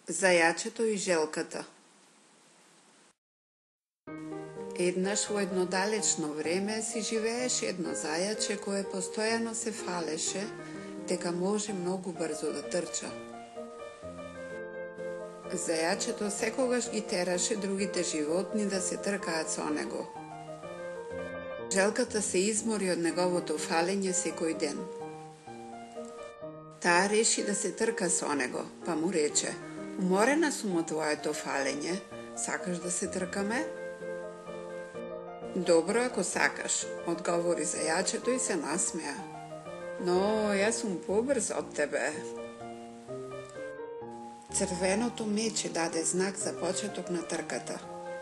Зајачето и желката. Еднаш во едно далечно време си живееше едно зајаче кое постојано се фалеше дека може многу брзо да трча. Зајачето секогаш ги тераше другите животни да се тркаат со него. Желката се измори од неговото фалење секој ден. Таа реши да се трка со него, па му рече: "Уморена сум од твоето фалење, сакаш да се тркаме?" "Добро, ако сакаш," одговори зајачето и се насмеа. "Но јас сум побрз од тебе." Црвеното мече даде знак за почеток на трката.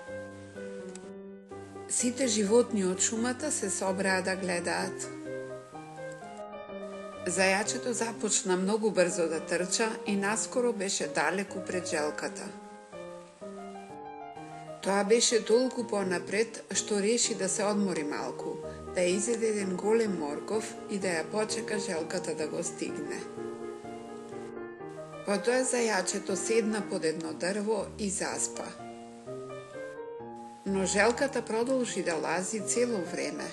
Сите животни од шумата се собраа да гледаат. Зајачето започна многу брзо да трча и наскоро беше далеку пред желката. Тоа беше толку понапред што реши да се одмори малку, да изеде еден голем морков и да ја почека желката да го стигне. Потоа зајачето седна под едно дрво и заспа. Но желката продолжи да лази цело време.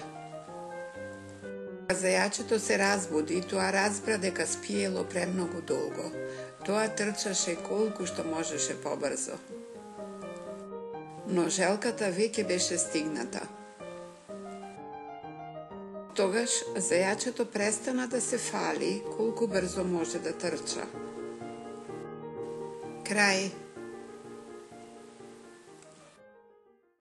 Зајачето се разбуди и тоа разбра дека спиело премногу долго. Тоа трчаше колку што можеше побрзо. Но желката веќе беше стигната. Тогаш зајачето престана да се фали колку брзо може да трча. Крај.